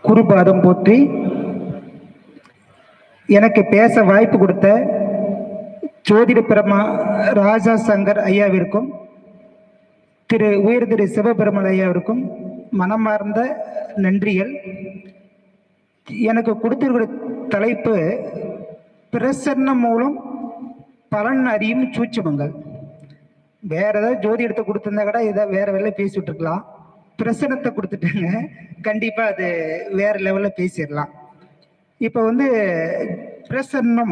குருபாதம் போற்றி எனக்கு பேச வாய்ப்பு கொடுத்த ஜோதிட பிரமா ராஜா சங்கர் ஐயாவிற்கும் திரு சிவபெருமாள் ஐயாவிற்கும் மனமார்ந்த நன்றிகள். எனக்கு கொடுத்திருக்கிற தலைப்பு பிரசன்னம் மூலம் பலன் அறியும் சூட்சுமங்கள். வேற ஏதாவது ஜோதிடத்தை கொடுத்திருந்தா கூட இதை வேற வேலை பேசிட்டு இருக்கலாம். பிரசனத்தை கொடுத்துட்டாங்க, கண்டிப்பா அது வேற லெவல்ல பேசிடலாம். இப்ப பிரசன்னம்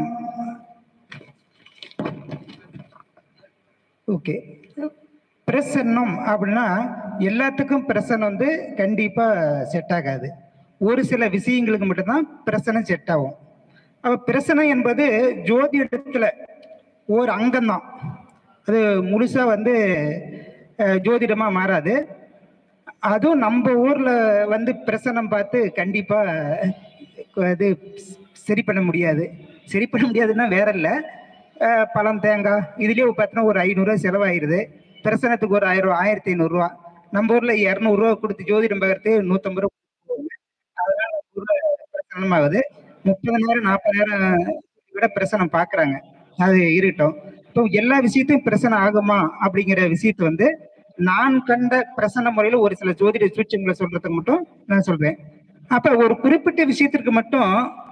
ஓகே. பிரசன்னம் அப்படின்னா எல்லாத்துக்கும் பிரசனம் கண்டிப்பா செட் ஆகாது. ஒரு சில விஷயங்களுக்கு மட்டும்தான் பிரசனம் செட் ஆகும். அப்ப பிரசனம் என்பது ஜோதிடத்துல ஒரு அங்கம்தான். அது முழுசா ஜோதிடமா மாறாது. அதுவும் நம்ம ஊர்ல பிரசனம் பார்த்து கண்டிப்பா அது சரி பண்ண முடியாது. சரி பண்ண முடியாதுன்னா வேற இல்லை, பழம் தேங்காய் இதுலயே பார்த்தீங்கன்னா ஒரு 500 ரூபா செலவாயிருது. பிரசனத்துக்கு ஒரு 1000 1500 ரூபா. நம்ம ஊர்ல 200 ரூபா கொடுத்து ஜோதிடம் பார்க்கறது 150 ரூபா. அதனால பிரசனம் ஆகுது. 30,000 40,000 விட பிரசனம் பாக்குறாங்க. அது இருக்கட்டும். இப்போ எல்லா விஷயத்தையும் பிரசனம் ஆகுமா அப்படிங்கிற விஷயத்த நான் கண்ட பிரசன்ன முறையில ஒரு சில ஜோதிட சூட்சங்களை சொல்றதுக்கு மட்டும் நான் சொல்றேன். அப்ப ஒரு குறிப்பிட்ட விஷயத்திற்கு மட்டும்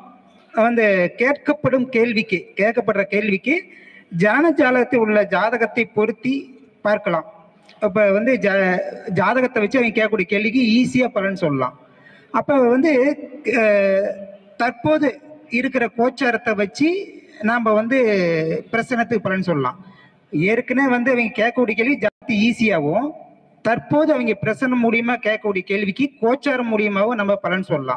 கேட்கப்படுற கேள்விக்கு ஜானஜாலத்தில் உள்ள ஜாதகத்தை பொருத்தி பார்க்கலாம். அப்ப ஜாதகத்தை வச்சு அவங்க கேட்கக்கூடிய கேள்விக்கு ஈஸியா பலன் சொல்லலாம். அப்ப தற்போது இருக்கிற கோச்சாரத்தை வச்சு நாம பிரசனத்துக்கு பலன் சொல்லலாம். ஏற்கனவே அவங்க கேட்கக்கூடிய கேள்வி ஜாஸ்தி ஈஸியாகவும், தற்போது அவங்க பிரசனம் மூலியமா கேட்கக்கூடிய கேள்விக்கு கோச்சாரம் மூலியமாகவும் நம்ம பலன் சொல்லலாம்.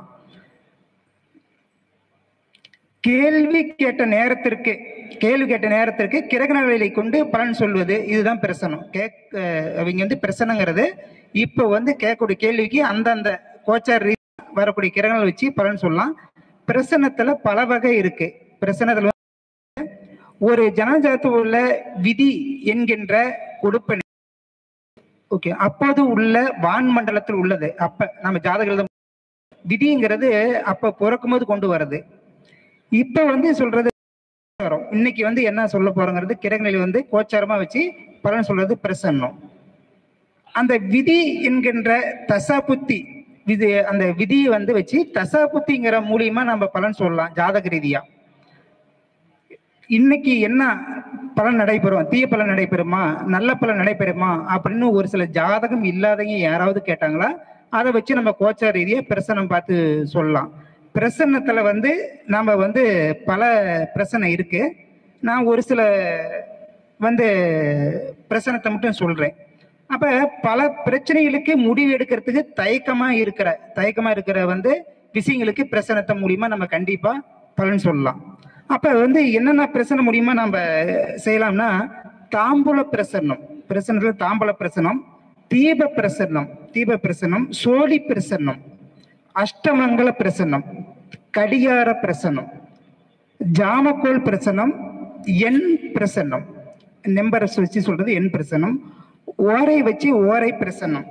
கேள்வி கேட்ட நேரத்திற்கு கிரகணங்களை கொண்டு பலன் சொல்வது, இதுதான் பிரசனம். அவங்க பிரசனங்கிறது இப்ப கேட்கக்கூடிய கேள்விக்கு அந்தந்த கோச்சார வரக்கூடிய கிரகங்களை வச்சு பலன் சொல்லலாம். பிரசனத்துல பல வகை இருக்கு. பிரசனத்துல ஒரு ஜனஜாதத்தில் உள்ள விதி என்கின்ற கொடுப்பனை ஓகே அப்போது உள்ள வான் மண்டலத்தில் உள்ளது. அப்ப நம்ம ஜாதகம் விதிங்கிறது அப்ப பிறக்கும் போது கொண்டு வர்றது. இப்ப சொல்றது வரும். இன்னைக்கு என்ன சொல்ல போறோங்கிறது கிரகநிலை கோச்சாரமா வச்சு பலன் சொல்றது பிரசன்னம். அந்த விதி என்கின்ற தசாபுத்தி அந்த விதியை வச்சு தசாபுத்திங்கிற மூலியமா நம்ம பலன் சொல்லலாம். ஜாதக ரீதியா இன்னைக்கு என்ன பலன் நடைபெறும், தீய பலன் நடைபெறுமா, நல்ல பலன் நடைபெறுமா அப்படின்னு ஒரு சில ஜாதகம் இல்லாதவங்க யாராவது கேட்டாங்களா, அதை வச்சு நம்ம கோச்சார ரீதியா பிரசனம் பார்த்து சொல்லலாம். பிரசன்னத்துல நாம பல பிரசனம் இருக்கு. நான் ஒரு சில பிரசனத்தை மட்டும் சொல்றேன். அப்ப பல பிரச்சனைகளுக்கு முடிவு எடுக்கிறதுக்கு தயக்கமா இருக்கிற விஷயங்களுக்கு பிரசனத்தை மூலியமா நம்ம கண்டிப்பா பலன் சொல்லலாம். அப்ப என்னென்ன பிரசனம் மூலியமா நம்ம செய்யலாம்னா, தாம்பூல பிரசனத்துல தாம்பூல பிரசனம், தீப பிரசனம், சோழி பிரசனம், அஷ்டமங்கல பிரசனம், கடிகார பிரசனம், ஜாமக்கோல் பிரசனம், எண் பிரசனம், நம்பர் வச்சு சொல்றது எண் பிரசனம், ஓரை வச்சு ஓரை பிரசனம்,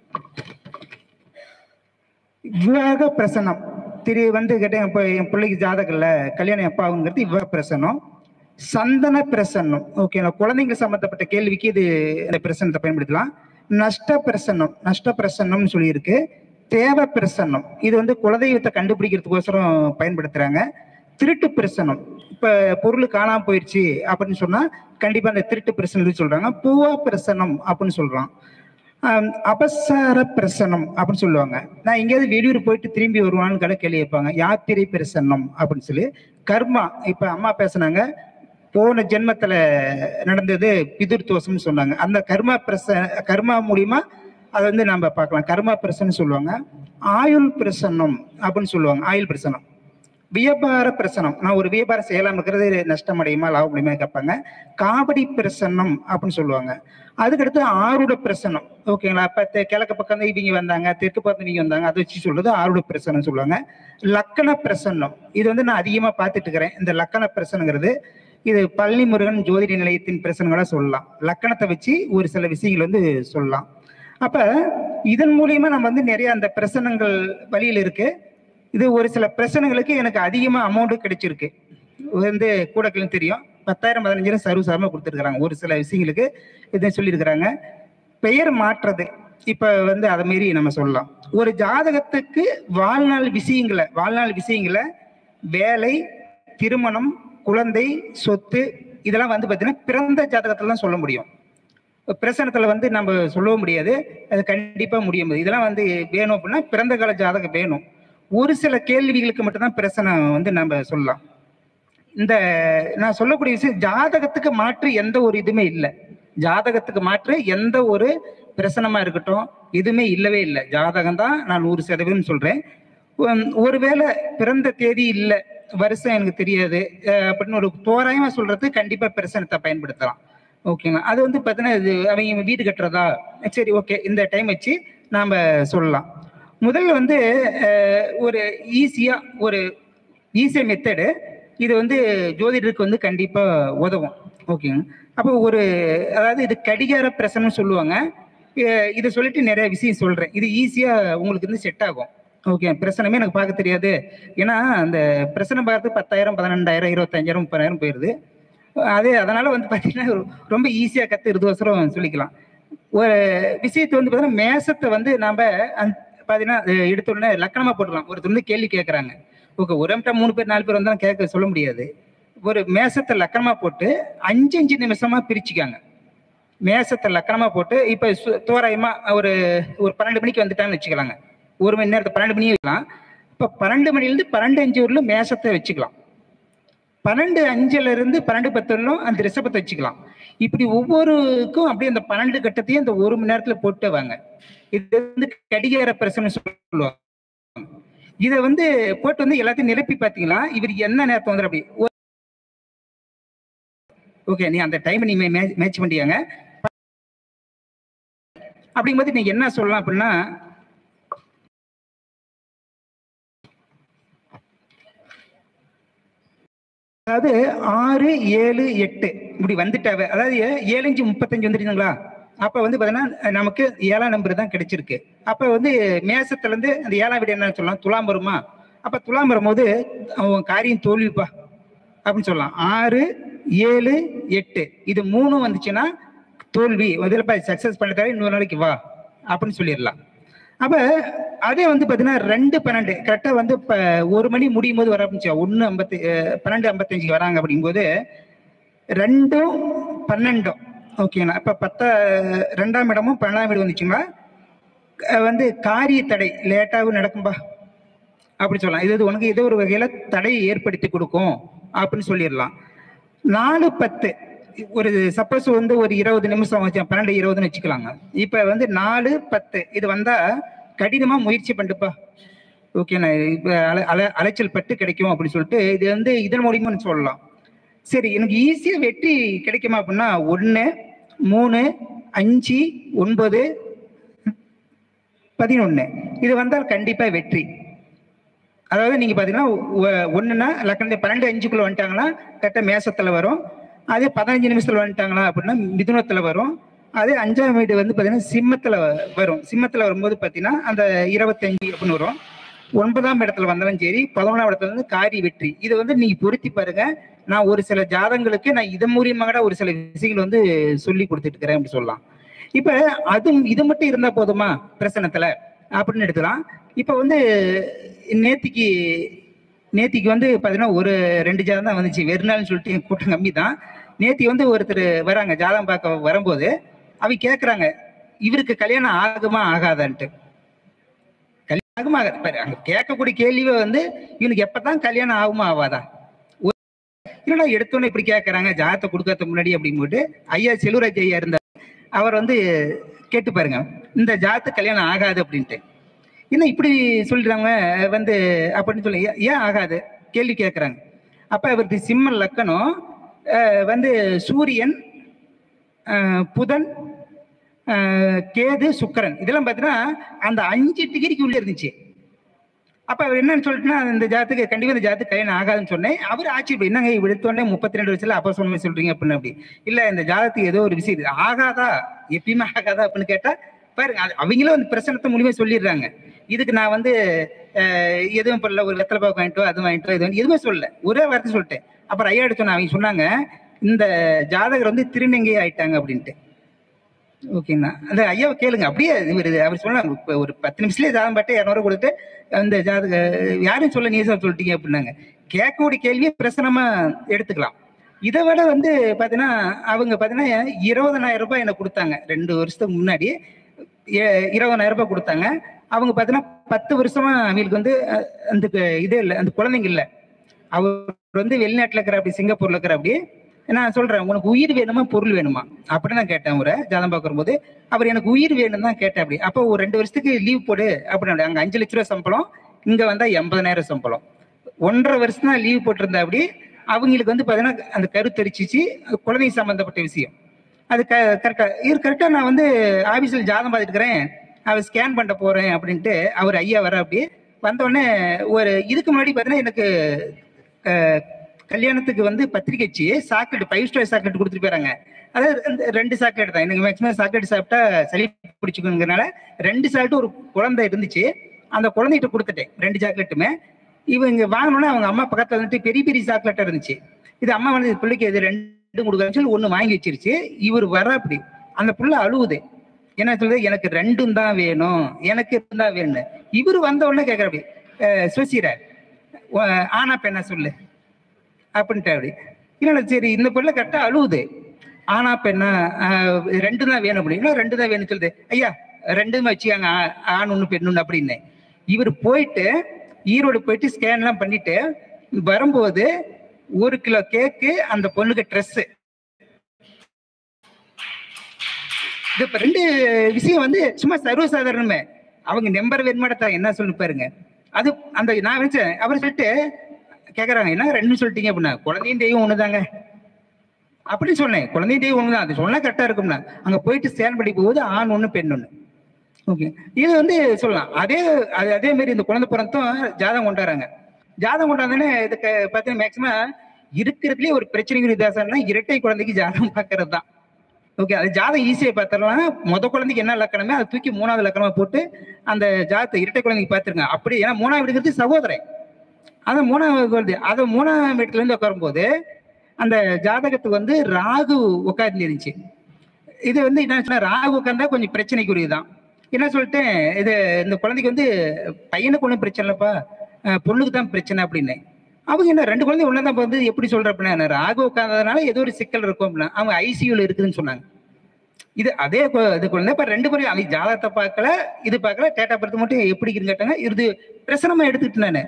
விவாக பிரசனம். கேட்டேன், இப்போ என் பிள்ளைக்கு ஜாதகம் இல்ல, கல்யாணம் எப்ப ஆகுங்கிறது விவாக பிரசனம். சந்தன பிரசன்னம், ஓகே, குழந்தைங்க சம்பந்தப்பட்ட கேள்விக்கு இது இந்த பிரசனத்தை பயன்படுத்தலாம். நஷ்ட பிரசன்னம்னு சொல்லியிருக்கு. தேவ பிரசன்னம், இது குலதெய்வத்தை கண்டுபிடிக்கிறதுக்கோசரம் பயன்படுத்துறாங்க. திருட்டு பிரசனம், இப்ப பொருள் காணாம போயிடுச்சு அப்படின்னு சொன்னா கண்டிப்பா அந்த திருட்டு பிரசனம் சொல்றாங்க. பூவா பிரசனம் அப்படின்னு சொல்றான். அபசார பிரசனம் அப்படின்னு சொல்லுவாங்க. நான் எங்கேயாவது வெளியூர் போயிட்டு திரும்பி வருவான்னு கேள்வி வைப்பாங்க. யாத்திரை பிரசன்னம் அப்படின்னு சொல்லி. கர்மா, இப்ப அம்மா பேசுனாங்க, போன ஜென்மத்துல நடந்தது பிதுர் தோஷம்னு சொன்னாங்க. அந்த கர்மா மூலியமா அதை நம்ம பார்க்கலாம். கர்மா பிரசனம் சொல்லுவாங்க. ஆயுள் பிரசன்னம் அப்படின்னு சொல்லுவாங்க. ஆயுள் பிரசனம். வியாபார பிரசனம், நான் ஒரு வியாபாரம் செய்யலாம் இருக்கிறது நஷ்டம் அடையுமா லாபம் அடையுமா கேட்பாங்க. காவடி பிரசன்னம் அப்படின்னு சொல்லுவாங்க. அதுக்கடுத்து ஆருட பிரசனம், ஓகேங்களா. இப்ப கிழக்கு பக்கம் இவங்க வந்தாங்க, தெற்கு பக்கம் இவங்க வந்தாங்க, அதை வச்சு சொல்றது ஆருட பிரசனம் சொல்லுவாங்க. லக்கண பிரசன்னம், இது நான் அதிகமா பார்த்துட்டு இருக்கிறேன். இந்த லக்கண பிரசனங்கிறது இது பழனி முருகன் ஜோதிட நிலையத்தின் பிரசனங்களா சொல்லலாம். லக்கணத்தை வச்சு ஒரு சில விஷயங்கள் சொல்லலாம். அப்ப இதன் மூலியமா நம்ம நிறைய அந்த பிரசனங்கள் வழியில் இருக்கு. இது ஒரு சில பிரச்சனைகளுக்கு எனக்கு அதிகமாக அமௌண்ட்டு கிடைச்சிருக்கு. வந்து கூடக்களும் தெரியும், 10,000 15,000 சர்வசாதாரணமாக கொடுத்துருக்குறாங்க. ஒரு சில விஷயங்களுக்கு இதை சொல்லியிருக்கிறாங்க. பெயர் மாற்றுறது இப்போ வந்து அதை மாரி நம்ம சொல்லலாம். ஒரு ஜாதகத்துக்கு வாழ்நாள் விஷயங்களை வேலை, திருமணம், குழந்தை, சொத்து இதெல்லாம் வந்து பார்த்தீங்கன்னா பிறந்த ஜாதகத்துல தான் சொல்ல முடியும். பிரசனத்துல வந்து நம்ம சொல்லவும் முடியாது, அது கண்டிப்பா முடியும். இதெல்லாம் வந்து வேணும் அப்படின்னா பிறந்த கால ஜாதகம் வேணும். ஒரு சில கேள்விகளுக்கு மட்டும்தான் பிரசனம் வந்து நம்ம சொல்லலாம். இந்த நான் சொல்லக்கூடிய விஷயம் ஜாதகத்துக்கு மாற்று எந்த ஒரு இதுவுமே இல்லை. ஜாதகத்துக்கு மாற்று எந்த ஒரு பிரசனமா இருக்கட்டும் எதுவுமே இல்லவே இல்லை. ஜாதகம் தான் நான் 100% சொல்றேன். ஒருவேளை பிறந்த தேதி இல்லை, வருஷம் எனக்கு தெரியாது அப்படின்னு ஒரு தோராயமா சொல்றது கண்டிப்பா பிரசனத்தை பயன்படுத்தலாம். ஓகேங்களா? அது வந்து பார்த்தீங்கன்னா இது அவங்க வீடு கட்டுறதா, சரி ஓகே இந்த டைம் வச்சு நாம சொல்லலாம். முதல்ல வந்து ஒரு ஈஸியா மெத்தடு இது வந்து ஜோதிடருக்கு வந்து கண்டிப்பா உதவும். ஓகேங்க. அப்போ அதாவது இது கடிகார பிரசனம் சொல்லுவாங்க. இதை சொல்லிட்டு நிறைய விஷயம் சொல்றேன். இது ஈஸியா உங்களுக்கு வந்து செட் ஆகும். ஓகே, பிரசனமே எனக்கு பார்க்க தெரியாது. ஏன்னா அந்த பிரசனம் பார்த்து 10,000 12,000 25,000 30,000 போயிருது. அதனால வந்து பார்த்தீங்கன்னா ரொம்ப ஈஸியா கத்துறதுக்கோசரம் சொல்லிக்கலாம். ஒரு விஷயத்தை வந்து பார்த்தீங்கன்னா மேசத்தை வந்து நாம பார்த்தீங்கன்னா எடுத்த உடனே லக்கணமா போட்டுக்கலாம். ஒருத்தர் வந்து கேள்வி கேட்கறாங்க. ஓகே, ஒரு நிமிஷம் 3 பேர் 4 பேர் வந்தாலும் கேட்க சொல்ல முடியாது. ஒரு மேசத்தை லக்கணமா போட்டு 5 நிமிஷமா பிரிச்சுக்காங்க. மேசத்தை லக்கணமா போட்டு இப்ப தோராயமா ஒரு 12 மணிக்கு வந்துட்டான்னு வச்சுக்கலாங்க. 1 மணி நேரத்தை 12 மணியே வைக்கலாம். இப்ப 12 மணிலிருந்து 12:05 வரலும் மேசத்தை வச்சுக்கலாம். 12:05 12:10 அந்த ரிஷபத்தை வச்சுக்கலாம். இப்படி ஒவ்வொருக்கும் அப்படியே அந்த 12 கட்டத்தையும் அந்த 1 மணி நேரத்துல போட்டு வாங்க. இது வந்து கடிகார பிரசனம் சொல்லுவாங்க. இதை வந்து போட்டு வந்து எல்லாத்தையும் நிரப்பி பார்த்தீங்களா இவர் என்ன நேரத்தை வந்து அப்படி ஓகே நீ அந்த டைம் நீ மேட்ச் பண்ணியாங்க. அப்படிங்கும்போது நீங்க என்ன சொல்லலாம் அப்படின்னா அதாவது 6 7 8 இப்படி வந்துட்டாவே, அதாவது 7:35 வந்துட்டீங்களா, அப்ப வந்து பாத்தீங்கன்னா நமக்கு 7ஆம் நம்பர் தான் கிடைச்சிருக்கு. அப்ப வந்து மேசத்துல இருந்து அந்த 7ஆம் வீடு என்ன சொல்லலாம், துலாம் வருமா. அப்ப துலாம் வரும்போது அவன் காரியம் தோல்விப்பா அப்படின்னு சொல்லலாம். 6 7 8 இது 3 வந்துச்சுன்னா தோல்வி, முதல்ல சக்சஸ் பண்ணிட்டாரு, இன்னொரு நாளைக்கு வா அப்படின்னு சொல்லிடலாம். அப்ப அதே வந்து பாத்தீங்கன்னா 2:12 கரெக்டா வந்து இப்ப 1 மணி முடியும் போது வர ஆரம்பிச்சா 12:55 வராங்க. அப்படிங்கும்போது 2ம் 12ம் ஓகேங்களா. இப்ப 2ஆம் இடமும் 12ஆம் இடம் வந்துச்சுங்களா வந்து காரிய தடை லேட்டாவும் நடக்கும்பா அப்படி சொல்லலாம். இது உனக்கு ஏதோ ஒரு வகையில தடையை ஏற்படுத்தி கொடுக்கும் அப்படின்னு சொல்லிடலாம். 4:10 ஒரு சப்போஸ் வந்து ஒரு 20 நிமிஷம் 12:20 வச்சுக்கலாங்க. இப்ப வந்து 4:10 இது வந்தா கடினமா முயற்சி பண்ணுப்பா, ஓகே நான் இப்ப அலைச்சல் பட்டு கிடைக்கும் அப்படின்னு சொல்லிட்டு இது வந்து இதன் மூலியமா சொல்லலாம். சரி எனக்கு ஈஸியா வெற்றி கிடைக்குமா அப்படின்னா 1 3 5 9 11 இது வந்தால் கண்டிப்பா வெற்றி. அதாவது நீங்க பாத்தீங்கன்னா 1ன்னா லக்கணம் 12:05 வந்துட்டாங்களா கரெக்டா மேசத்துல வரும். அதே 15 நிமிஷத்துல வந்துட்டாங்களா அப்படின்னா மிதுனத்துல வரும். அதே 5ஆம் வீடு வந்து பாத்தீங்கன்னா சிம்மத்துல வரும். சிம்மத்துல வரும்போது பாத்தீங்கன்னா அந்த 25 அப்படின்னு வரும். 9ஆம் இடத்துல வந்தாலும் சரி 11ஆம் இடத்துல வந்து காரிய வெற்றி. இதை வந்து நீங்க பொருத்தி பாருங்க. நான் ஒரு சில ஜாதங்களுக்கு நான் இதன் மூலியமாக ஒரு சில விஷயங்கள் வந்து சொல்லி கொடுத்துட்டு இருக்கிறேன் அப்படி சொல்லலாம். இப்ப இது மட்டும் இருந்தா போதுமா பிரசனத்துல அப்படின்னு எடுக்கலாம். இப்ப வந்து நேத்திக்கு வந்து பாத்தீங்கன்னா ஒரு 2 ஜாதகம் தான் வந்துச்சு. வெறுநாள்னு சொல்லிட்டு என் கூட்டம் கம்மி தான். நேத்தி வந்து ஒருத்தர் வராங்க ஜாதகம் பார்க்க வரும்போது அவங்க கேட்கறாங்க இவருக்கு கல்யாணம் ஆகுமா ஆகாதான்ட்டு. கல்யாணம் ஆகுமா அங்க கேட்கக்கூடிய கேள்வியே வந்து இவனுக்கு எப்பதான் கல்யாணம் ஆகுமா ஆகாதா. என்னடா எடுத்தோன்னு இப்படி கேட்கறாங்க ஜாதகத்தை கொடுக்கறதுக்கு முன்னாடி அப்படின்னு போட்டு ஐயா செல்வராஜ் ஐயா இருந்தார். அவர் வந்து கேட்டு பாருங்க இந்த ஜாதகத்துக்கு கல்யாணம் ஆகாது அப்படின்ட்டு. என்ன இப்படி சொல்லிடுறாங்க வந்து அப்படின்னு சொல்லி ஏன் ஆகாது கேள்வி கேட்கறாங்க. அப்ப அவருக்கு சிம்ம லக்கணம் வந்து சூரியன் புதன் கேது சுக்கிரன் இதெல்லாம் பார்த்தீங்கன்னா அந்த 5 டிகிரிக்கு உள்ள இருந்துச்சு. அப்ப அவர் என்னன்னு சொல்லிட்டுனா இந்த ஜாதத்துக்கு கண்டிப்பா இந்த ஜாதத்துக்கு கல்யாணம் ஆகாதுன்னு சொன்னேன். அவர் ஆச்சரியம் என்னங்க எடுத்தோடனே 32 வயசுல அப்ப சொன்ன சொல்றீங்க அப்படின்னு. அப்படி இல்ல இந்த ஜாதத்துக்கு ஏதோ ஒரு விஷயம் ஆகாதா எப்பயுமே ஆகாதா அப்படின்னு கேட்டா பாருங்க, அவங்களும் அந்த பிரச்சனத்தை மூலியமா சொல்லிடுறாங்க. இதுக்கு நான் வந்து எதுவும் பண்ணல, ஒரு வெத்தலை பாக்கு வாங்கிட்டோ அது வாங்கிட்டோ இது எதுவுமே சொல்லல, ஒரே வார்த்தை சொல்லிட்டேன். அப்புறம் ஐயா எடுத்தோன்னா அவங்க சொன்னாங்க, இந்த ஜாதகர் வந்து திருநங்கை ஆயிட்டாங்க அப்படின்ட்டு. ஓகேங்களா, அந்த ஐயாவை கேளுங்க. அப்படியே அவர் சொன்னாங்க, ஒரு 10 நிமிஷத்துலேயே ஜாதகம் பாட்டு 200 கொடுத்து அந்த ஜாதக யாரும் சொல்ல நீ சொல்லிட்டீங்க அப்படின்னாங்க. கேட்கக்கூடிய கேள்வியை பிரசனமா எடுத்துக்கலாம். இதை விட வந்து பார்த்தீங்கன்னா அவங்க பார்த்தீங்கன்னா 20,000 ரூபாய் எனக்கு கொடுத்தாங்க 2 வருஷத்துக்கு முன்னாடி. 20,000 ரூபாய் கொடுத்தாங்க. அவங்க பார்த்தீங்கன்னா 10 வருஷமா அவங்களுக்கு வந்து அந்த இதே இல்லை, அந்த குழந்தைங்க இல்லை. அவர் வந்து வெளிநாட்டில் இருக்கிற அப்படி, சிங்கப்பூர்ல இருக்கிற அப்படி. நான் சொல்றேன், உனக்கு உயிர் வேணுமா பொருள் வேணுமா அப்படின்னு நான் கேட்டேன். ஒரு ஜாதகம் பார்க்கும்போது அவர் எனக்கு உயிர் வேணும் தான் கேட்டேன். அப்படி அப்போ ஒரு 2 வருஷத்துக்கு லீவ் போடு அப்படின்னு. அங்கே 5 லட்ச ரூபா சம்பளம், இங்க வந்தா 80,000 சம்பளம். 1.5 வருஷம் தான் லீவ் போட்டிருந்தா. அப்படி அவங்களுக்கு வந்து பார்த்தீங்கன்னா அந்த கருத்தரிச்சிச்சு, குழந்தை சம்பந்தப்பட்ட விஷயம். அது கரெக்டா நான் வந்து ஆபீஸ்ல ஜாதகம் பார்த்துட்டு இருக்கிறேன், அவர் ஸ்கேன் பண்ண போறேன் அப்படின்ட்டு அவர் ஐயா வர. அப்படி வந்தோடனே ஒரு இதுக்கு முன்னாடி பார்த்தீங்கன்னா எனக்கு கல்யாணத்துக்கு வந்து பத்திரிக்கை வச்சு சாக்லேட் 5 ஸ்டார் சாக்லேட் கொடுத்துட்டு போறாங்க. அதாவது 2 சாக்லேட் தான் எனக்கு மேக்ஸிமம். சாக்லேட் சாப்பிட்டா சளி பிடிச்சிக்கணுங்கிறனால 2 சாக்லேட், ஒரு குழந்தை இருந்துச்சு, அந்த குழந்தைகிட்ட கொடுத்துட்டேன் 2 சாக்லேட்டுமே. இவங்க வாங்கினோன்னே அவங்க அம்மா பக்கத்துல வந்துட்டு பெரிய பெரிய சாக்லேட்டா இருந்துச்சு. இது அம்மா வந்து பிள்ளைக்கு இது 2 கொடுக்குறேன்னு சொல்லி 1 வாங்கி வச்சிருச்சு. இவர் வர. அப்படி அந்த புள்ள அழுவுது, என்ன சொல்றது, எனக்கு 2 தான் வேணும், எனக்கு தான் வேணும். இவர் வந்த உடனே கேட்கற, அப்படி சுசீர ஆனா பெண்ணா சொல்லு அப்படின்ட்டு. அப்படி இல்லை, சரி இந்த பிள்ளை கரெக்டா அழுவுது, ஆனா பெண்ணா 2 தான் வேணும் அப்படின்னா 2 தான் வேணும்னு சொல்லுது. ஐயா 2 வச்சுக்காங்க, ஆண் 1 பெண் 1 அப்படின்னு. இவர் போயிட்டு ஈரோடு போயிட்டு ஸ்கேன் எல்லாம் பண்ணிட்டு வரும்போது 1 கிலோ கேக்கு, அந்த பொண்ணுக்கு ட்ரெஸ். இது 2 விஷயம் வந்து சும்மா சர்வசாதாரணமே. அவங்க நம்பர் வேணுமாடத்தா என்ன சொல்லு பாருங்க. அது அந்த நான் நினைச்சேன், அவர் சொல்லிட்டு கேட்கறாங்க, என்ன 2 சொல்லிட்டீங்க அப்படின்னா, குழந்தையும் தெய்வம் ஒண்ணுதாங்க அப்படின்னு சொன்னேன். குழந்தையும் தெய்வம் ஒண்ணுதான், அது சொன்னா கரெக்டா இருக்கும்னா. அங்க போயிட்டு ஸ்கேன் பண்ணி போகுது, ஆண் 1 பெண் 1. ஓகே, இது வந்து சொல்லலாம். அதே மாதிரி இந்த குழந்தை பிறந்தும் ஜாதகம் கொண்டாடுறாங்க. ஜாதகம் கொண்டாடுறதுன்னு இதுக்கு பார்த்தீங்கன்னா மேக்சிமம் இருக்கிறதுலேயே ஒரு பிரச்சனைக்குரிய தாசம்னா இரட்டை குழந்தைக்கு ஜாதகம் பார்க்கறது தான். ஓகே, அது ஜாதகம் ஈஸியாக பார்த்துடலாம். குழந்தைக்கு என்ன லக்கணமே அதை தூக்கி 3வது லக்கணமா போட்டு அந்த ஜாதகத்தை இரட்டை குழந்தைக்கு பார்த்துருங்க. அப்படி ஏன்னா 3ஆம் வீடுங்கிறது சகோதரன், அதை 3ஆவது வருது. அதை 3ஆம் வீட்டுல இருந்து உட்காரும்போது அந்த ஜாதகத்துக்கு வந்து ராகு உட்கார்ந்து இருந்துச்சு. இது வந்து என்ன சொன்னா, ராகு உட்கார்ந்தா கொஞ்சம் பிரச்சனைக்குரியதுதான். என்ன சொல்லிட்டேன், இது இந்த குழந்தைக்கு வந்து பையனுக்கு ஒன்றும் பிரச்சனை இல்லப்பா, பொண்ணுக்கு தான் பிரச்சனை அப்படின்னு. அவங்க என்ன 2 குழந்தை ஒன்னதான் வந்து எப்படி சொல்ற அப்படின்னா, ராகு உட்கார்ந்ததுனால ஏதோ ஒரு சிக்கல் இருக்கும் அப்படின்னா, அவங்க ஐசியூல இருக்குதுன்னு சொன்னாங்க. இது அதே இது குழந்தை இப்ப 2 பேரும் அவங்க ஜாதகத்தை பார்க்கல, இது பார்க்கல, டேட்டா பர்த் மட்டும் எப்படி இருக்குன்னு கேட்டாங்க. இது பிரசனமா எடுத்துக்கிட்டு நானு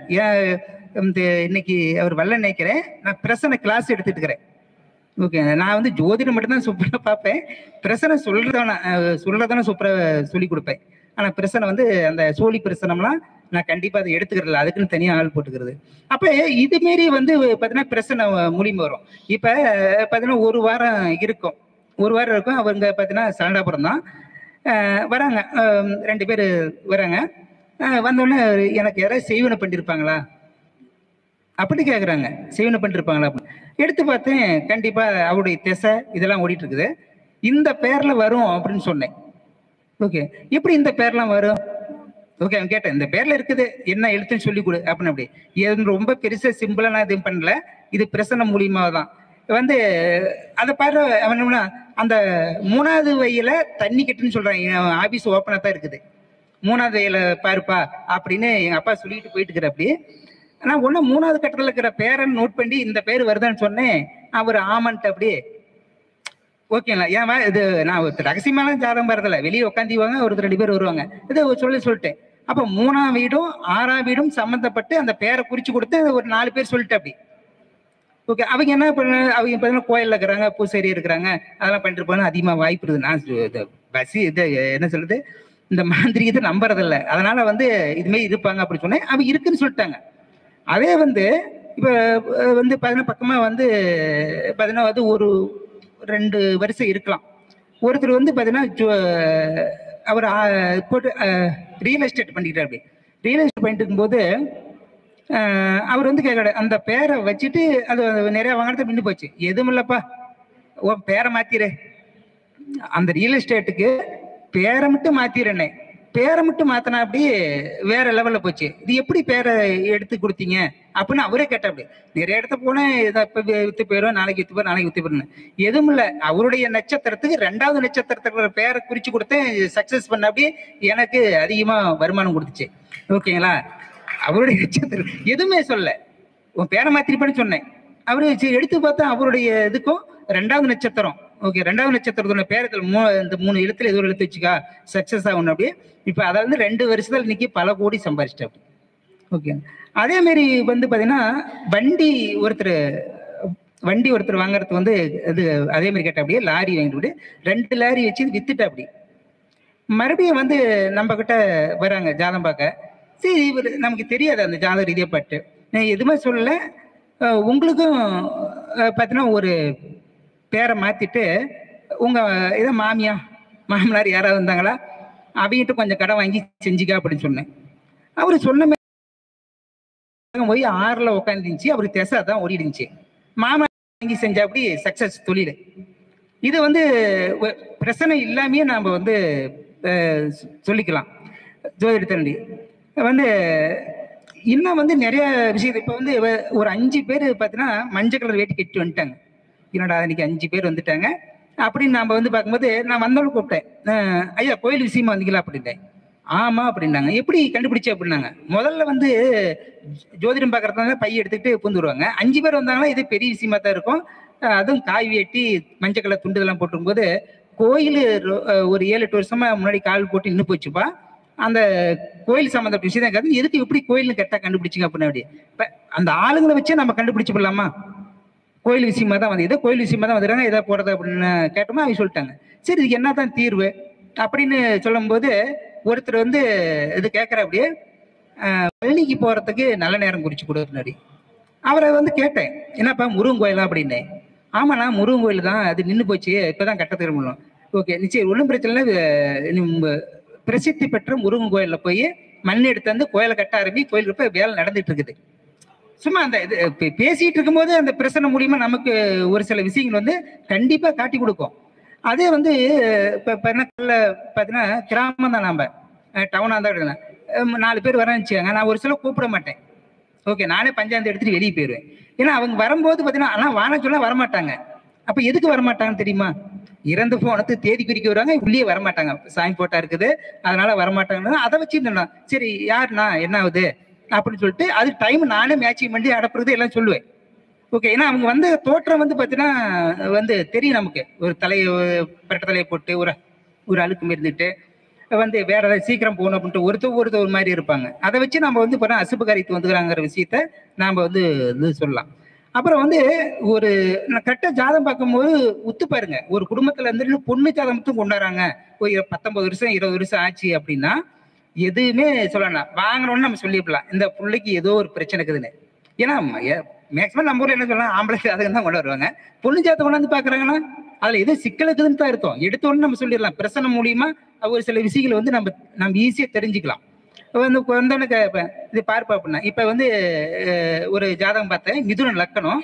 இன்னைக்கு அவர் வல்ல நினைக்கிறேன், நான் பிரசன கிளாஸ் எடுத்துட்டு இருக்கிறேன். ஓகே, நான் வந்து ஜோதிடம் மட்டும்தான் சூப்பரா பார்ப்பேன், பிரசனை சொல்றதான சூப்பரா சொல்லி கொடுப்பேன். ஆனா பிரசனை வந்து அந்த சோழி பிரசனம்லாம் நான் கண்டிப்பா அதை எடுத்துக்கிறது, அதுக்குன்னு தனியா ஆள் போட்டுக்கிறது. அப்ப இது மாரி வந்து பாத்தீங்கன்னா பிரசனை மூலியமா வரும். இப்ப பாத்தீங்கன்னா 1 வாரம் இருக்கும், 1 வாரம் இருக்கும். அவங்க பாத்தீங்கன்னா சலண்டாபுரம் தான் வராங்க. 2 பேர் வராங்க. வந்தோடனே எனக்கு யாராவது செய்வனை பண்ணிருப்பாங்களா அப்படி கேட்குறாங்க. செய்வனை பண்ணிருப்பாங்களா அப்படின்னு எடுத்து பார்த்தேன். கண்டிப்பா அவருடைய திசை இதெல்லாம் ஓடிட்டு இருக்குது. இந்த பேர்ல வரும் அப்படின்னு சொன்னேன். ஓகே, எப்படி இந்த பேர்லாம் வரும்? ஓகே, அவன் கேட்டேன், இந்த பேர்ல இருக்குது என்ன எழுத்துன்னு சொல்லி கொடு அப்படின்னு. அப்படி இது ரொம்ப பெருசா சிம்பிளா நான் எதுவும் பண்ணல, இது பிரசன்ன மூலியமா தான் வந்து அதை பாரு. அவன் அந்த 3வது வயல தண்ணி கட்டுன்னு சொல்றாங்க, ஆபீஸ் ஓப்பனா தான் இருக்குது, 3வது வயல பாருப்பா அப்படின்னு எங்க அப்பா சொல்லிட்டு போயிட்டு இருக்கிற. அப்படி நான் 3வது கட்டத்துல இருக்கிற பேரன் நோட் பண்ணி இந்த பேர் வருதான்னு சொன்னேன். அவர் ஆமன்ட்டு. அப்படி ஓகேங்களா, ஏன் இது நான் ரகசியமான ஜாதகம் பாருதில்ல, வெளியே உட்காந்துவாங்க, 1-2 பேர் வருவாங்க, இது சொல்லிட்டேன். அப்ப 3ஆம் வீடும் 6ஆம் வீடும் சம்பந்தப்பட்டு அந்த பேரை குறிச்சு கொடுத்து ஒரு 4 பேர் சொல்லிட்டு. அப்படி ஓகே, அவங்க என்ன பண்ண, அவங்க பார்த்தீங்கன்னா கோயில்ல இருக்கிறாங்க, பூசேரி இருக்கிறாங்க, அதெல்லாம் பண்ணிட்டு போனா அதிகமா வாய்ப்பு இருக்குது. நான் பசி இது என்ன சொல்றது, இந்த மாந்திரிகத்தை நம்புறதில்ல, அதனால வந்து இதுமாரி இருப்பாங்க அப்படி சொன்னேன். அவங்க இருக்குன்னு சொல்லிட்டாங்க. அதே வந்து இப்ப வந்து பார்த்தீங்கன்னா பக்கமா வந்து பார்த்தீங்கன்னா வந்து ஒரு 2 வருஷம் இருக்கலாம். ஒருத்தர் வந்து பார்த்தீங்கன்னா அவர் போட்டு ரியல் எஸ்டேட் பண்ணிக்கிட்டார். அப்படி ரியல் எஸ்டேட் பண்ணிட்டு இருக்கும்போது அவர் வந்து கேட்கறாரு, அந்த பேரை வச்சுட்டு அது நிறைய வாங்கினது நின்று போச்சு. எதுவும் இல்லப்பா, உன் பேரை மாத்திரு, அந்த ரியல் எஸ்டேட்டுக்கு பேரை மட்டும் மாத்திரனே, பேரை மட்டும் மாத்தினா அப்படி வேற லெவல்ல போச்சு. இது எப்படி பேரை எடுத்து கொடுத்தீங்க அப்படின்னு அவரே கேட்டா. அப்படி நிறைய இடத்த போனேன், இதை இப்ப வித்து போயிடும், நாளைக்கு வித்து போயிடும், நாளைக்கு வித்து போயிடும். எதுவும் இல்ல, அவருடைய நட்சத்திரத்துக்கு 2வது நட்சத்திரத்துக்கு பேரை குறிச்சு கொடுத்தேன், சக்சஸ் பண்ண அப்படி எனக்கு அதிகமா வருமானம் கொடுத்துச்சு. ஓகேங்களா? அவருடைய நட்சத்திரம் எதுவுமே சொல்ல, உன் பேரை மாத்திருப்பேன்னு சொன்னேன். அவரு எடுத்து பார்த்தா அவருடைய இதுக்கும் 2வது நட்சத்திரம். ஓகே, 2வது நட்சத்திரத்தோட பேரத்தில் இந்த 3 எழுத்துல ஏதோ ஒரு எழுத்து வச்சுக்கா சக்சஸ் ஆகணும். அப்படியே இப்ப அதாவது 2 வருஷத்துல இன்னைக்கு பல கோடி சம்பாதிச்சிட்டா. ஓகே, அதே மாதிரி வந்து பாத்தீங்கன்னா வண்டி ஒருத்தர் வாங்குறது வந்து இது அதே மாதிரி கேட்டா. அப்படியே லாரி வாங்கிட்டு 2 லாரி வச்சு வித்துட்டா. அப்படி மறுபடியும் வந்து நம்ம கிட்ட வராங்க ஜாதம் பார்க்க. சரி, இவர் நமக்கு தெரியாது அந்த ஜாதக ரீதியா பட்டு எதுவுமே சொல்லல. உங்களுக்கும் பார்த்தீங்கன்னா ஒரு பேரை மாத்திட்டு உங்க ஏதோ மாமனார் யாராவது இருந்தாங்களா, அவங்கிட்ட கொஞ்சம் கடன் வாங்கி செஞ்சுக்க அப்படின்னு சொன்னேன். அவரு சொன்ன போய் 6ல உட்காந்துருந்துச்சு. அவருக்கு தெசை தான் ஓடிடுச்சு. மாமா வாங்கி செஞ்சா அப்படி சக்சஸ் தொழில். இது வந்து பிரச்சனை இல்லாமையே நாம வந்து சொல்லிக்கலாம். ஜோதிடத்தண்டி வந்து இன்னும் வந்து நிறைய விஷயத்தை இப்போ வந்து ஒரு 5 பேர் பார்த்தீங்கன்னா மஞ்சள் கலர் வேட்டி கட்டி வந்துட்டாங்க. என்னடா இன்னைக்கு 5 பேர் வந்துட்டாங்க அப்படின்னு நாம வந்து பார்க்கும்போது நான் வந்தவளுக்கு கூப்பிட்டேன், ஐயா கோயில் விஷயமா வந்தீங்களா அப்படின்ட்டேன். ஆமா அப்படின்னாங்க. எப்படி கண்டுபிடிச்சு அப்படின்னாங்க. முதல்ல வந்து ஜோதிடம் பார்க்கறதுனால பைய எடுத்துக்கிட்டு பூந்துருவாங்க. 5 பேர் வந்தாங்கன்னா இது பெரிய விஷயமா தான் இருக்கும். அதுவும் காய் வெட்டி மஞ்சள் கலர் துண்டுதெல்லாம் போட்டுருக்கும்போது கோயில் ஒரு 7-8 வருஷமா முன்னாடி கால் போட்டு நின்று போச்சுப்பா. அந்த கோயில் சம்பந்தப்பட்ட விஷயம் தான் கேட்குது. எதுக்கு எப்படி கோயில்னு கேட்டா கண்டுபிடிச்சிங்க அப்படின்னா. அப்படி இப்ப அந்த ஆளுங்களை வச்சே நம்ம கண்டுபிடிச்சு போடலாமா? கோயில் விஷயமா தான் வந்து, ஏதோ கோயில் விஷயமா தான் வந்துடுறாங்க, எதாவது போடுறது அப்படின்னு கேட்டோமா அவங்க சொல்லிட்டாங்க. சரி, இதுக்கு என்ன தான் தீர்வு அப்படின்னு சொல்லும் போது ஒருத்தர் வந்து இது கேட்குற. அப்படியே பழனிக்கு போறதுக்கு நல்ல நேரம் குறிச்சு கொடுக்குறாரு. அவரை வந்து கேட்டேன், என்னப்பா முருகன் கோயிலா அப்படின்னேன். ஆமாண்ணா முருகன் கோயில் தான், அது நின்று போச்சு, இப்பதான் கட்ட திரும்பணும். ஓகே, நிச்சயம் ஒன்றும் பிரச்சனை இல்லை. பிரசித்தி பெற்ற முருகன் கோயில்ல போய் மண் எடுத்து வந்து கோயிலை கட்ட ஆரம்பி. கோயிலுக்கு போய் வேலை நடந்துட்டு இருக்குது. சும்மா அந்த இது பேசிட்டு இருக்கும்போது அந்த பிரச்சனை மூலியமா நமக்கு ஒரு சில விஷயங்கள் வந்து கண்டிப்பா காட்டி கொடுக்கும். அதே வந்து இப்ப பாத்தீங்கன்னா கிராமம் தான், நம்ம டவுனா தான் 4 பேர் வரச்சுக்காங்க. நான் ஒரு சில கூப்பிட மாட்டேன். ஓகே, நானே பஞ்சாயத்து எடுத்துட்டு வெளியே போயிடுவேன். ஏன்னா அவங்க வரும்போது பாத்தீங்கன்னா ஆனா வான சொல்ல வரமாட்டாங்க. அப்ப எதுக்கு வரமாட்டாங்கன்னு தெரியுமா? இறந்து போனது தேதி குறிக்க வருவாங்க, உள்ளே வரமாட்டாங்க. சாமி போட்டா இருக்குது அதனால வரமாட்டாங்க. அதை வச்சு சரி யாருண்ணா என்ன ஆகுது அப்படின்னு சொல்லிட்டு அது டைம் நானே மேட்சிங் பண்ணி அடப்புறது எல்லாம் சொல்லுவேன். ஓகே, ஏன்னா அவங்க வந்து தோற்றம் வந்து பாத்தீங்கன்னா வந்து தெரியும் நமக்கு. ஒரு பரட்ட தலையை போட்டு ஒரு அழுக்கு இருந்துட்டு வந்து வேற ஏதாவது சீக்கிரம் போகணும் அப்படின்ட்டு ஒருத்தர் ஒரு மாதிரி இருப்பாங்க. அதை வச்சு நம்ம வந்து இப்போ அசுப காரியத்துக்கு வந்துக்கிறாங்கிற விஷயத்த நாம வந்து இது சொல்லலாம். அப்புறம் வந்து ஒரு கரெக்டா ஜாதம் பார்க்கும்போது உத்து பாருங்க, ஒரு குடும்பத்துல இருந்து பொண்ணு ஜாதம் மட்டும் கொண்டாடுறாங்க. ஒரு 19 வருஷம் 20 வருஷம் ஆச்சு அப்படின்னா எதுவுமே சொல்லலாம். வாங்கணும்னு நம்ம சொல்லிடலாம், இந்த பிள்ளைக்கு ஏதோ ஒரு பிரச்சனை இருக்குதுன்னு. ஏன்னா மேக்சிமம் நம்ம ஊர்ல என்ன சொல்லலாம், ஆம்பளை ஜாதகம் தான் கொண்டு வருவாங்க. பொண்ணு ஜாதகம் கொண்டாந்து பாக்குறாங்கன்னா அதுல ஏதோ சிக்கல் இருக்குதுன்னு தான் இருக்கும். எடுத்தோன்னு நம்ம சொல்லிடலாம். பிரச்சனை மூலியமா ஒரு சில விஷயங்களை வந்து நம்ம ஈஸியா தெரிஞ்சுக்கலாம். வந்து வந்தோன்னு இது பார்ப்பா அப்படின்னா இப்ப வந்து ஒரு ஜாதகம் பார்த்தேன், மிதுன லக்கணம்.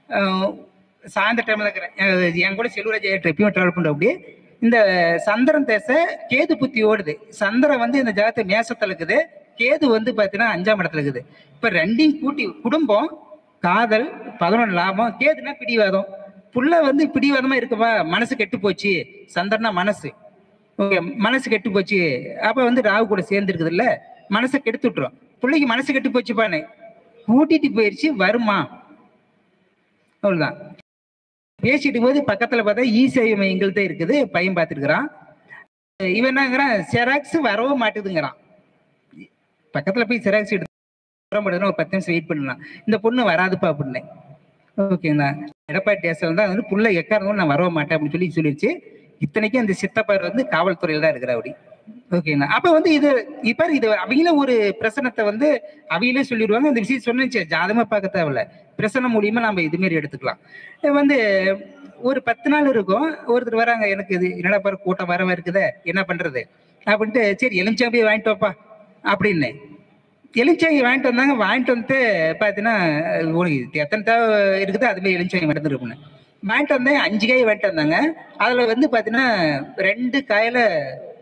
சாயந்தர டைம்ல இருக்கிறேன், என் கூட செல்வராஜ் எப்பயும் டிராவல் பண்ற. அப்படியே இந்த சந்திரன் தேச கேது புத்தி ஓடுது. சந்திரன் வந்து இந்த ஜாதகத்தை மேசத்துல இருக்குது, கேது வந்து பாத்தீங்கன்னா 5ஆம் இடத்துல இருக்குது. இப்ப ரெண்டையும் கூட்டி குடும்பம், காதல், 11 லாபம். கேதுனா பிடிவாதம். புள்ள வந்து பிடிவாதமா இருக்குப்பா, மனசு கெட்டு போச்சு. சந்திரனா மனசு. ஓகே, மனசு கெட்டு போச்சு. அப்ப வந்து ராகு கூட சேர்ந்து இருக்குது இல்ல, மனசை கெடுத்து விட்டுரும். பிள்ளைக்கு மனசு கெட்டு போச்சுப்பானே, கூட்டிட்டு போயிடுச்சு வருமா, அவ்வளவுதான். பேசிட்டு போது பக்கத்துல பார்த்தா ஈசேவை மையங்கள் தான் இருக்குது. பையன் பார்த்துருக்கிறான். இவன் என்னங்கிறான், செராக்ஸ் வரவும் மாட்டுதுங்கிறான். பக்கத்துல போய் செராக்ஸ் எடுத்து ஒரு 10 நிமிஷம் வெயிட் பண்ணலாம். இந்த பொண்ணு வராதுப்பா அப்படின்னு. ஓகேங்களா, எடப்பாடி தேசம் தான் வந்து புள்ள எக்காரணம் நான் வரவே மாட்டேன் அப்படின்னு சொல்லிடுச்சு. இத்தனைக்கும் அந்த சித்தப்பார் வந்து காவல்துறையில தான் இருக்கிற. அப்படி ஓகேங்களா. அப்ப வந்து இது அவங்கள ஒரு பிரசனத்தை வந்து அவங்களே சொல்லிடுவாங்க. இந்த விஷயம் சொன்னிச்சு, ஜாதகமா பார்க்க தேவையில்ல, பிரசனம் மூலியமா நம்ம இது மாதிரி எடுத்துக்கலாம். வந்து ஒரு 10 நாள் இருக்கும். ஒருத்தர் வராங்க, எனக்கு இது என்னடா பாரு கூட்டம் வரவா இருக்குத, என்ன பண்றது அப்படின்ட்டு, சரி எலுமிச்சாம்பியை வாங்கிட்டு வாப்பா அப்படின்னு எலுமிச்சாங்கி வாங்கிட்டு வந்தாங்க. வாங்கிட்டு வந்து பாத்தீங்கன்னா உனக்கு எத்தனை தேவை இருக்குது அது மாதிரி எலுமிச்சாங்கி நடந்துருக்குன்னு வாங்கிட்டு வந்தேன். 5 காய் வாங்கிட்டு வந்தாங்க. அதுல வந்து பாத்தீங்கன்னா 2 காயில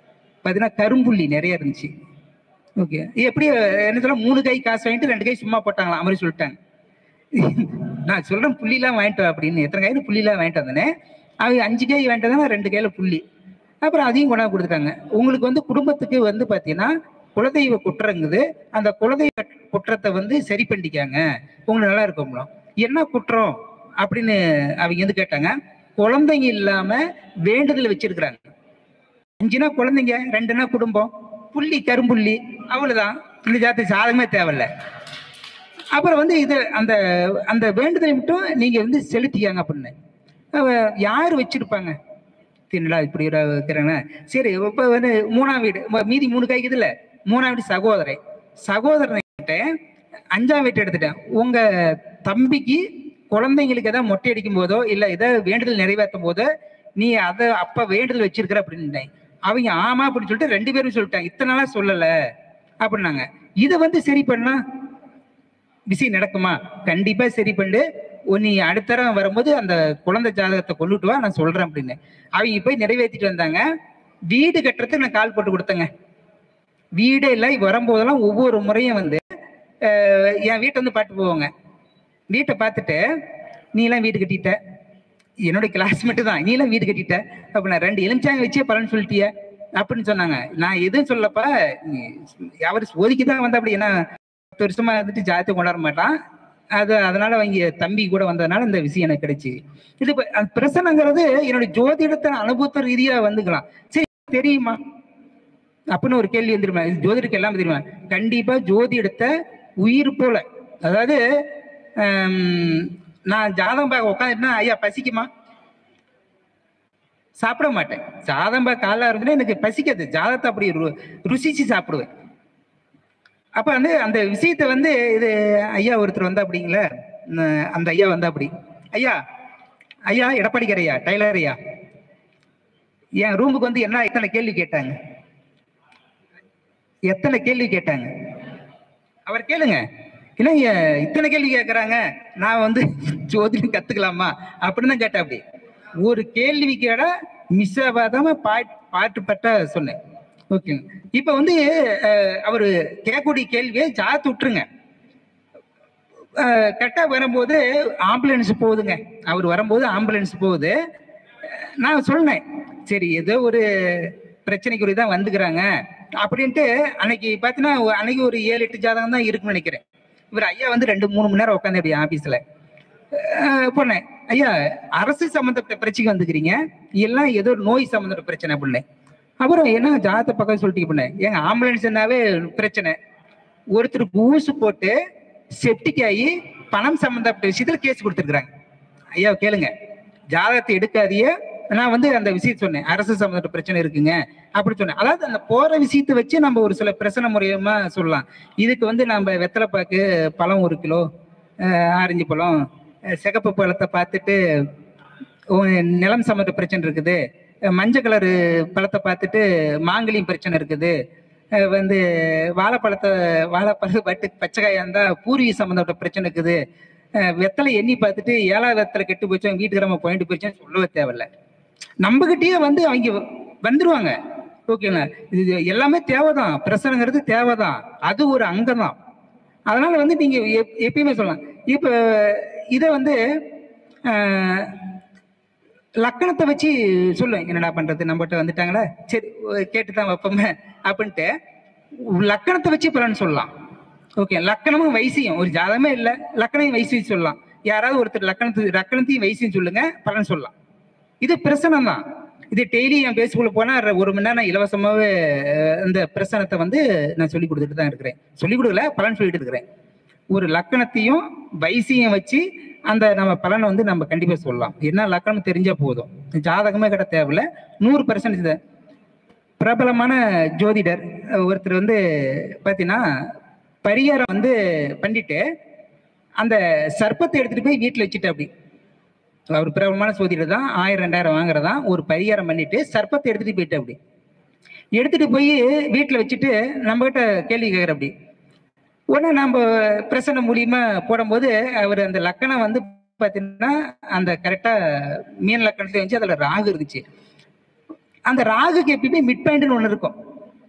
பார்த்தீங்கன்னா கரும்புள்ளி நிறைய இருந்துச்சு. ஓகே, எப்படி என்ன சொல்ல 3 கை காசு வாங்கிட்டு 2 கை சும்மா போட்டாங்களா மாதிரி சொல்லிட்டாங்க. நான் சொல்றேன் புள்ளிலாம் வாங்கிட்டு வா அப்படின்னு. எத்தனை கையில புள்ளிலாம் வாங்கிட்டு வந்தேனே, அவங்க 5 கை வாங்கிட்டு வந்தா 2 கையில புள்ளி. அப்புறம் அதையும் கொண்டாந்து கொடுத்துட்டாங்க. உங்களுக்கு வந்து குடும்பத்துக்கு வந்து பார்த்தீங்கன்னா குலதெய்வ குற்றங்குது. அந்த குலதெய்வ குற்றத்தை வந்து சரி பண்ணிக்காங்க, உங்களுக்கு நல்லா இருக்கும்ல. என்ன குற்றம் அப்படின்னு அவங்க வந்து கேட்டாங்க. குழந்தைங்க இல்லாம வேண்டுதல் வச்சிருக்கிறாங்க. 5னா குழந்தைங்க, 2னா குடும்பம், புள்ளி கரும்புள்ளி, அவ்வளவுதான். இந்த ஜாதி சாதகமே தேவையில்ல. அப்புறம் வந்து இது அந்த அந்த வேண்டுதலை மட்டும் நீங்க வந்து செலுத்திக்காங்க அப்படின்னு. யாரு வச்சிருப்பாங்க? என்னடா இப்படி இருக்கிறாங்க. சரி, இப்ப வந்து 3ஆம் வீடு, மீதி 3 காய்க்குது இல்ல, 3ஆம் வீடு சகோதரன்கிட்ட 5ஆம் வீட்டை எடுத்துட்டேன். உங்க தம்பிக்கு குழந்தைங்களுக்கு ஏதாவது மொட்டை அடிக்கும் போதோ இல்ல ஏதாவது வேண்டுதல் நிறைவேற்றும் போதோ நீ அதை அப்ப வேண்டுதல் வச்சிருக்கிற அப்படின்னு. அவங்க ஆமா அப்படின்னு சொல்லிட்டு 2 பேரும் சொல்லிட்டாங்க. இத்தனை நாளா சொல்லல அப்படின்னாங்க. இதை வந்து சரி பண்ணா விஷயம் நடக்குமா? கண்டிப்பா சரி பண்ணு. நீ அடுத்த தரம் வரும்போது அந்த குழந்தை ஜாதகத்தை கொண்டுட்டு வா, நான் சொல்றேன் அப்படின்னு. அவங்க போய் நிறைவேற்றிட்டு வந்தாங்க. வீடு கட்டுறதுக்கு நான் கால் போட்டு கொடுத்தேங்க. வீடே இல்லை, வரும்போதெல்லாம் ஒவ்வொரு முறையும் வந்து என் வீட்டை வந்து பார்த்து போவாங்க. வீட்டை பார்த்துட்டு நீ எல்லாம் வீடு கட்டிட்ட, என்னுடைய கிளாஸ்மேட்டு தான், நீ எல்லாம் வீடு கட்டிட்ட அப்படின்னா 2 எலுமிச்சாங்க வச்சே பலன்னு சொல்லிட்டிய அப்படின்னு சொன்னாங்க. நான் எதுவும் சொல்லப்பா, அவர் ஒதுக்கிதான் வந்தா அப்படி. ஏன்னா 10 வருஷமா இருந்துட்டு ஜாதகத்தை கொண்டாட மாட்டான். அதனால அவங்க தம்பி கூட வந்ததுனால இந்த விஷயம் எனக்கு கிடைச்சு. இது பிரசனங்கிறது என்னுடைய ஜோதிடத்தை அனுபவத்த ரீதியா வந்துக்கலாம். சரி, தெரியுமா அப்படின்னு ஒரு கேள்வி வந்துருமா? ஜோதிடருக்கு எல்லாம் தெரியுமா? கண்டிப்பா ஜோதிடத்தை உயிர் போல, அதாவது நான் ஜாதகம் பார்க்க உட்காந்துட்டுனா ஐயா பசிக்குமா? சாப்பிட மாட்டேன். ஜாதகம் பார்க்க காலைல இருந்துன்னா எனக்கு பசிக்காது. ஜாதகத்தை அப்படி ருசிச்சு சாப்பிடுவேன். அப்ப வந்து அந்த விஷயத்த வந்து இது ஐயா ஒருத்தர் வந்தா அப்படிங்கள, அந்த ஐயா வந்தா அப்படி, ஐயா ஐயா எடப்பாடிக்கிற ஐயா, டைலர் ஐயா, என் ரூமுக்கு வந்து என்ன எத்தனை கேள்வி கேட்டாங்க, எத்தனை கேள்வி கேட்டாங்க அவர் கேளுங்க. இல்ல இத்தனை கேள்வி கேட்கறாங்க, நான் வந்து ஜோதிடம் கத்துக்கலாமா அப்படின்னு தான் கேட்டேன். அப்படி ஒரு கேள்வி கேட மிஸ் ஆகாதாம பாட்டு பட்ட சொன்னேன். ஓகேங்க. இப்ப வந்து அவரு கேட்கக்கூடிய கேள்வியை ஜாத்து விட்டுருங்க. கரெக்டா வரும்போது ஆம்புலன்ஸ் போகுதுங்க. அவர் வரும்போது ஆம்புலன்ஸ் போகுது. நான் சொன்னேன், சரி ஏதோ ஒரு பிரச்சனைக்குரிய தான் வந்துக்கிறாங்க அப்படின்ட்டு. அன்னைக்கு பாத்தீங்கன்னா அன்னைக்கு ஒரு 7-8 ஜாதகம் தான் இருக்குன்னு நினைக்கிறேன். இவர் ஐயா வந்து 2-3 மணி நேரம் உட்காந்து அப்படி ஆபீஸ்ல போனேன். ஐயா அரசு சம்பந்தப்பட்ட பிரச்சனைக்கு வந்துக்கிறீங்க, எல்லாம் ஏதோ நோய் சம்பந்தப்பட்ட பிரச்சனை அப்படின்னு. அப்புறம் என்ன ஜாதகத்தை பக்கம் சொல்லிட்டு பண்ணேன். ஏங்க ஆம்புலன்ஸ்னாவே பிரச்சனை. ஒருத்தருக்கு ஊசு போட்டு செப்டிக் ஆகி பணம் சம்பந்தப்பட்ட விஷயத்துல கேஸ் கொடுத்துருக்குறாங்க. ஐயா கேளுங்க, ஜாதகத்தை எடுக்காதிய. நான் வந்து அந்த விஷயத்த சொன்னேன், அரசு சம்பந்தப்பட்ட பிரச்சனை இருக்குங்க அப்படி சொன்னேன். அதாவது அந்த போற விஷயத்த வச்சு நம்ம ஒரு சில பிரச்சனை முறையமா சொல்லலாம். இதுக்கு வந்து நம்ம வெத்தலை பாக்கு பழம் 1 கிலோ, ஆரஞ்சு பழம், சிகப்பு பழத்தை பார்த்துட்டு நிலம் சம்பந்த பிரச்சனை இருக்குது, மஞ்சள் கலரு பழத்தை பார்த்துட்டு மாங்கலியம் பிரச்சனை இருக்குது, வந்து வாழைப்பழம் பட்டு பச்சைக்காயா இருந்தா பூர்வீக சம்பந்தப்பட்ட பிரச்சனை இருக்குது, வெத்தலை எண்ணி பார்த்துட்டு 7ஆவது வெத்தலை கெட்டு போச்சு வீட்டுக்கிழமை போயிட்டு போச்சுன்னு சொல்லவே தேவையில்ல. நம்மகிட்டயே வந்து அவங்க வந்துருவாங்க. ஓகேங்களா? இது எல்லாமே தேவைதான். பிரசனங்கிறது தேவைதான், அது ஒரு அங்கம் தான். அதனால வந்து நீங்க எப்பயுமே சொல்லலாம். இப்ப இதை வந்து லக்கணத்தை வச்சு சொல்லுவேன். என்னடா பண்றது, நம்மகிட்ட வந்துட்டாங்களா, சரி கேட்டுதான் வைப்போமே அப்படின்ட்டு லக்கணத்தை வச்சு பலன் சொல்லலாம். ஓகே, லக்கணமும் வயசியும் ஒரு ஜாதகமே இல்லை, லக்கணையும் வயசையும் சொல்லலாம். யாராவது ஒருத்தர் லக்கணத்தையும் வயசையும் சொல்லுங்க, பலன் சொல்லலாம். இது பிரசனம் தான். இது டெய்லி என் பேசுக்குள்ள போனா 1 மணி நேரம் நான் இலவசமாவே இந்த பிரசனத்தை வந்து நான் சொல்லி கொடுத்துட்டு தான் இருக்கிறேன். சொல்லிக் கொடுக்கல, பலன் சொல்லிட்டு இருக்கிறேன். ஒரு லக்கணத்தையும் வயசையும் வச்சு அந்த நம்ம பலனை வந்து நம்ம கண்டிப்பா சொல்லலாம். என்ன லக்கணம் தெரிஞ்சா போதும், ஜாதகமே கிட்ட தேவையில்ல. 100% பிரபலமான ஜோதிடர் ஒருத்தர் வந்து பாத்தீங்கன்னா பரிகாரம் வந்து பண்ணிட்டு அந்த சர்ப்பத்தை எடுத்துட்டு போய் வீட்டுல வச்சுட்டு, அப்படி அவர் பிரபலமான ஜோதிடர் தான், 1000-2000 வாங்குறதா, ஒரு பரிகாரம் பண்ணிட்டு சர்ப்பத்தை எடுத்துட்டு போயிட்டு அப்படி எடுத்துட்டு போய் வீட்டுல வச்சுட்டு நம்ம கிட்ட கேள்வி கேட்கிற. அப்படி உடனே நம்ம பிரசன்ன மூலியமா போடும்போது அவர் அந்த லக்கணம் வந்து பாத்தீங்கன்னா அந்த கரெக்டா மீன் லக்கணத்துல வந்துச்சு. அதுல ராகு இருந்துச்சு. அந்த ராகுக்கு எப்பயுமே மிட் பாயிண்ட்னு ஒண்ணு இருக்கும்.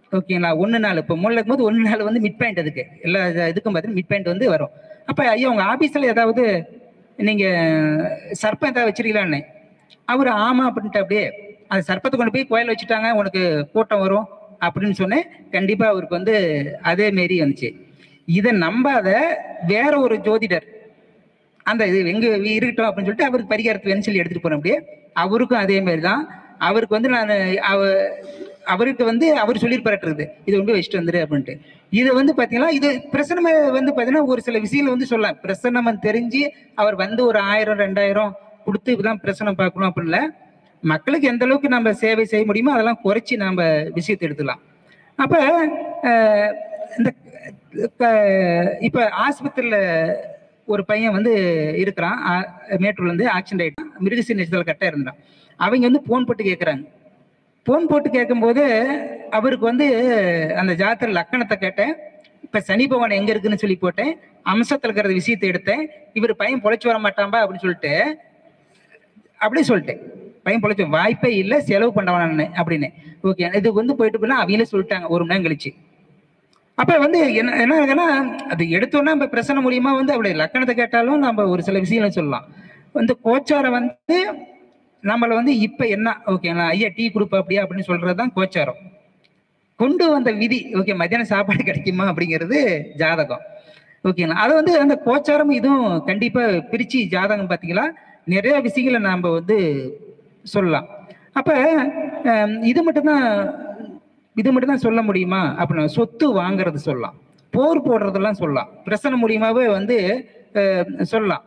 ஓகேங்களா. 1 நாள் இப்போ மூணில் இருக்கும்போது 1 நாள் வந்து மிட் பாயிண்ட், அதுக்கு எல்லா இதுக்கும் பார்த்தீங்கன்னா மிட் பாயிண்ட் வந்து வரும். அப்போ ஐயா உங்கள் ஆஃபீஸில் ஏதாவது நீங்கள் சர்ப்பம் ஏதாவது வச்சிருக்கீங்களான்னு. அவர் ஆமா அப்படின்ட்டு அப்படியே அந்த சர்ப்பத்தை கொண்டு போய் கோயில் வச்சுட்டாங்க, உனக்கு கூட்டம் வரும் அப்படின்னு சொன்னேன். கண்டிப்பாக அவருக்கு வந்து அதே மாரி வந்துச்சு. இதை நம்பாத வேற ஒரு ஜோதிடர் அந்த இது எங்க இருக்கட்டும் அப்படின்னு சொல்லிட்டு அவருக்கு பரிகாரத்து வேணும்னு சொல்லி எடுத்துட்டு போனேன். அப்படியே அவருக்கும் அதே மாதிரி தான். அவருக்கு வந்து நான் அவருக்கு வந்து அவர் சொல்லியிருப்பாருக்குது, இது வந்து வச்சுட்டு வந்துரு அப்படின்ட்டு. இது வந்து பாத்தீங்கன்னா இது பிரசனம் வந்து பாத்தீங்கன்னா ஒரு சில விஷயங்கள் வந்து சொல்லலாம். பிரசனம் தெரிஞ்சு அவர் வந்து ஒரு 1000 2000 கொடுத்து இப்பதான் பிரசனம் பார்க்கணும் அப்படின்ல. மக்களுக்கு எந்த அளவுக்கு நம்ம சேவை செய்ய முடியுமோ அதெல்லாம் குறைச்சி நம்ம விஷயத்தை எடுத்துக்கலாம். அப்ப இந்த இப்ப ஆஸ்பத்திரியில ஒரு பையன் வந்து இருக்கிறான், மேட்டூர்ல இருந்து ஆக்சிடென்ட் ஆயிட்டான், மிருகசி நெச்சத்தில் கட்ட இருந்தான். அவங்க வந்து போன் போட்டு கேட்கறாங்க. போன் போட்டு கேட்கும்போது அவருக்கு வந்து அந்த ஜாதகத்துல லக்கணத்தை கேட்டேன், இப்ப சனி பகவான் எங்க இருக்குன்னு சொல்லி போட்டேன், அம்சத்துல இருக்கிற விஷயத்தை எடுத்தேன், இவர் பையன் பொழைச்சு வர மாட்டான்பா அப்படின்னு சொல்லிட்டு அப்படியே சொல்லிட்டேன். பையன் பொழைச்ச வாய்ப்பே இல்லை, செலவு பண்ணவானு அப்படின்னு. ஓகே, இது வந்து போயிட்டு போனா அவங்களே சொல்லிட்டாங்க 1 மணி நேரம் கழிச்சு. அப்ப வந்து என்ன அது எடுத்தோன்னா நம்ம பிரசனை மூலியமா வந்து அவருடைய லக்கணத்தை கேட்டாலும் நம்ம ஒரு சில விஷயங்களை சொல்லலாம். வந்து கோச்சாரம் வந்து நம்மள வந்து இப்ப என்ன ஓகேங்களா, ஐயா டீ கொடுப்பா அப்படியா அப்படின்னு சொல்றதுதான் கோச்சாரம். கொண்டு வந்த விதி ஓகே மத்தியானம் சாப்பாடு கிடைக்குமா அப்படிங்கிறது ஜாதகம். ஓகேங்களா, அதை வந்து அந்த கோச்சாரம் இதுவும் கண்டிப்பா பிரிச்சு ஜாதகம் பார்த்தீங்களா நிறைய விஷயங்களை நாம வந்து சொல்லலாம். அப்ப இது மட்டும்தான் சொல்ல முடியுமா அப்படின்னா, சொத்து வாங்குறது சொல்லலாம், போர் போடுறதெல்லாம் சொல்லலாம், பிரசனம் மூலியமாவே வந்து சொல்லலாம்.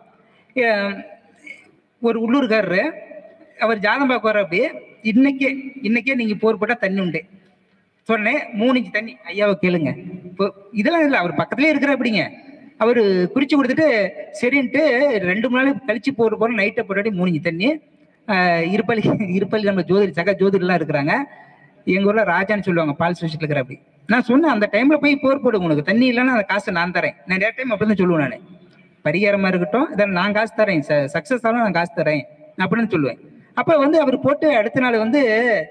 ஒரு உள்ளூர்காரரு அவர் ஜாதகம் பார்க்க வர அப்படியே இன்னைக்கே நீங்க போர் போட்டா தண்ணி உண்டு சொன்னேன். 3 இன்ச் தண்ணி ஐயாவை கேளுங்க. இப்போ இதெல்லாம் இல்லை, அவர் பக்கத்துலேயே இருக்கிற அப்படிங்க. அவரு குறிச்சு கொடுத்துட்டு சரின்ட்டு 2 மணி நாள் கழிச்சு போற நைட்டை போட்டாடி 3 இன்ச் தண்ணி. இருப்பள்ளி நம்ம சக ஜோதிடர்லாம் இருக்கிறாங்க. எங்க ஊர்ல ராஜான்னு சொல்லுவாங்க, பால் சுவிச்சிட்டு இருக்கிற அப்படி. நான் சொன்னேன் அந்த டைம்ல போய் போர் போடு, உனக்கு தண்ணி இல்லைன்னா அந்த காசு நான் தரேன். நான் நிறைய டைம் அப்படிதான் சொல்லுவேன். நான் பரிகாரமா இருக்கட்டும் இதில் நான் காசு தரேன், சக்சஸ் ஆகும் நான் காசு தரேன் அப்படின்னு சொல்லுவேன். அப்ப வந்து அவர் போட்டு அடுத்த நாள் வந்து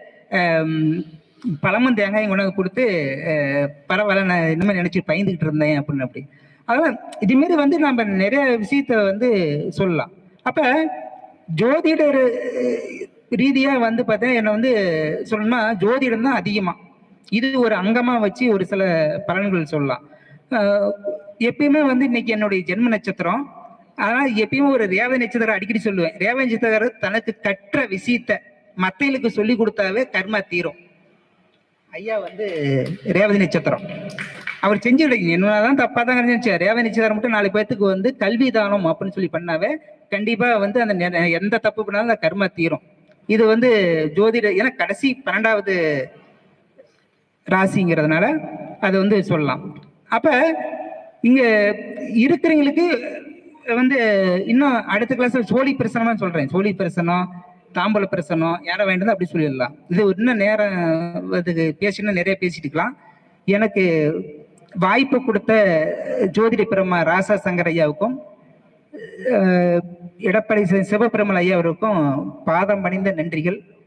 பழமும் தேங்காயும் உணவு கொடுத்து பரவாயில்ல நான் இன்னுமே நினைச்சு பயந்துகிட்டு இருந்தேன் அப்படின்னு. அப்படி அதெல்லாம் இதுமாரி வந்து நம்ம நிறைய விஷயத்த வந்து சொல்லலாம். அப்ப ஜோதிடர் ரீதியா வந்து பார்த்தீங்கன்னா என்ன வந்து சொல்லணும்னா ஜோதிடம் தான் அதிகமா இது ஒரு அங்கமா வச்சு ஒரு சில பலன்கள் சொல்லலாம். எப்பயுமே வந்து இன்னைக்கு என்னுடைய ஜென்ம நட்சத்திரம், ஆனா எப்பயுமே ஒரு ரேவதி நட்சத்திரம் அடிக்கடி சொல்லுவேன். ரேவதி நட்சத்திரம் தனக்கு கற்ற விஷயத்த மற்றவங்களுக்கு சொல்லி கொடுத்தாவே கர்மா தீரும். ஐயா வந்து ரேவதி நட்சத்திரம் அவர் செஞ்சு விடுங்க, என்னதான் தப்பா தான் இருந்துச்சு. ரேவதி நட்சத்திரம் மட்டும் 4 பேத்துக்கு வந்து கல்வி தானம் அப்படின்னு சொல்லி பண்ணாவே கண்டிப்பா வந்து அந்த எந்த தப்பு பண்ணாலும் அந்த கர்மா தீரும். இது வந்து ஜோதிட ஏன்னா கடைசி 12வது ராசிங்கிறதுனால அது வந்து சொல்லலாம். அப்ப இங்க இருக்கிறவங்களுக்கு வந்து இன்னும் அடுத்த கிளாஸ்ல சோழி பிரசனமா சொல்றேன். சோழி பிரசனம், தாம்பூல பிரசனம் யாரை வேண்டது அப்படி சொல்லிடலாம். இது இன்னும் நேரம் அதுக்கு பேசினா நிறைய பேசிட்டுக்கலாம். எனக்கு வாய்ப்பு கொடுத்த ஜோதிட பிரம்மா ராசா சங்கர் ஐயாவுக்கும் எடப்பாடி சிவபெருமல் ஐயா அவருக்கும் பாதம் பணிந்த நன்றிகள்.